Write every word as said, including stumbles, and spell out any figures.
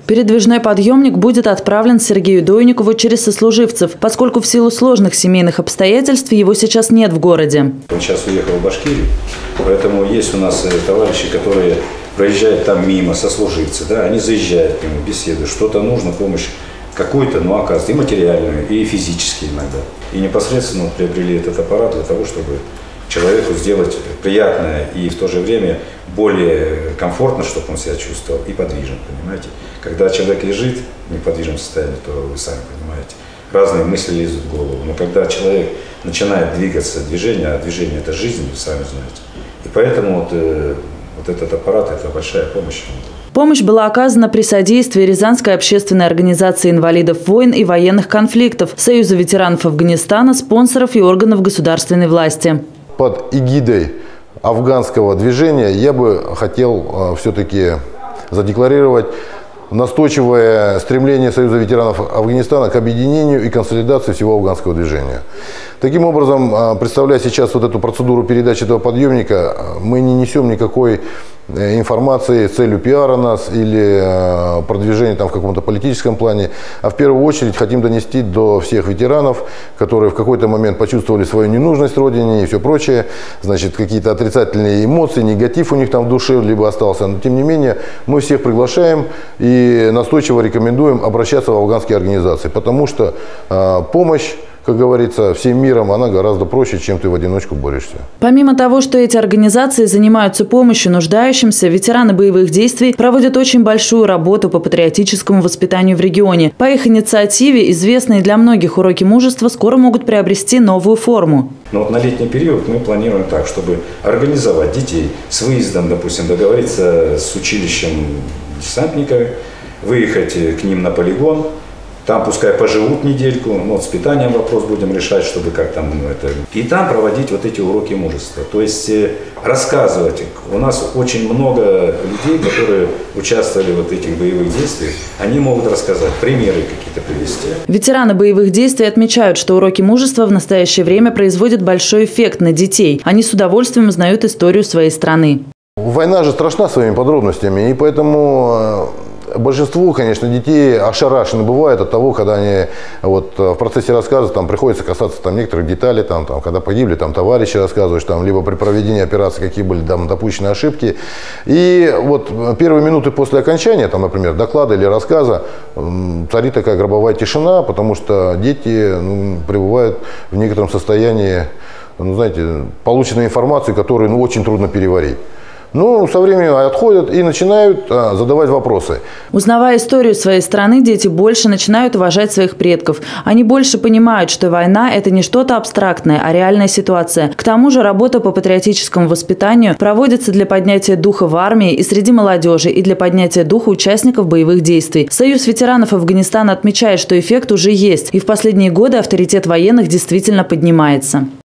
Передвижной подъемник будет отправлен Сергею Дойникову через сослуживцев, поскольку в силу сложных семейных обстоятельств его сейчас нет в городе. Он сейчас уехал в Башкирию, поэтому есть у нас товарищи, которые проезжают там мимо, сослуживцы, да, они заезжают к нему, беседуют, что-то нужно, помощь какой-то, но оказывается и материальную, и физически иногда. И непосредственно приобрели этот аппарат для того, чтобы человеку сделать приятное и в то же время более комфортно, чтобы он себя чувствовал и подвижен, понимаете. Когда человек лежит в неподвижном состоянии, то вы сами понимаете, разные мысли лезут в голову. Но когда человек начинает двигаться, движение, а движение – это жизнь, вы сами знаете. И поэтому вот, э, вот этот аппарат – это большая помощь. Помощь была оказана при содействии Рязанской общественной организации инвалидов войн и военных конфликтов, Союза ветеранов Афганистана, спонсоров и органов государственной власти. Под эгидой афганского движения я бы хотел э, все-таки задекларировать настойчивое стремление Союза ветеранов Афганистана к объединению и консолидации всего афганского движения. Таким образом, представляя сейчас вот эту процедуру передачи этого подъемника, мы не несем никакой информации с целью пиара нас или продвижения там в каком-то политическом плане, а в первую очередь хотим донести до всех ветеранов, которые в какой-то момент почувствовали свою ненужность Родине и все прочее, значит, какие-то отрицательные эмоции, негатив у них там в душе либо остался, но тем не менее мы всех приглашаем и настойчиво рекомендуем обращаться в афганские организации, потому что э, помощь, как говорится, всем миром, она гораздо проще, чем ты в одиночку борешься. Помимо того, что эти организации занимаются помощью нуждающимся, ветераны боевых действий проводят очень большую работу по патриотическому воспитанию в регионе. По их инициативе известные для многих уроки мужества скоро могут приобрести новую форму. Но вот на летний период мы планируем так, чтобы организовать детей с выездом, допустим, договориться с училищем десантника, выехать к ним на полигон. Там пускай поживут недельку, ну, вот с питанием вопрос будем решать, чтобы как там ну, это. И там проводить вот эти уроки мужества. То есть э, рассказывать. У нас очень много людей, которые участвовали в вот этих боевых действиях, они могут рассказать, примеры какие-то привести. Ветераны боевых действий отмечают, что уроки мужества в настоящее время производят большой эффект на детей. Они с удовольствием узнают историю своей страны. Война же страшна своими подробностями, и поэтому большинству, конечно, детей ошарашены бывает от того, когда они вот, в процессе рассказа там, приходится касаться там, некоторых деталей, там, там, когда погибли там, товарищи, рассказываешь, там, либо при проведении операции какие были там, допущены ошибки. И вот первые минуты после окончания, там, например, доклада или рассказа, царит такая гробовая тишина, потому что дети ну, пребывают в некотором состоянии, ну, знаете, полученной информации, которую ну, очень трудно переварить. Ну, со временем отходят и начинают а, задавать вопросы. Узнавая историю своей страны, дети больше начинают уважать своих предков. Они больше понимают, что война – это не что-то абстрактное, а реальная ситуация. К тому же работа по патриотическому воспитанию проводится для поднятия духа в армии и среди молодежи, и для поднятия духа участников боевых действий. Союз ветеранов Афганистана отмечает, что эффект уже есть, и в последние годы авторитет военных действительно поднимается.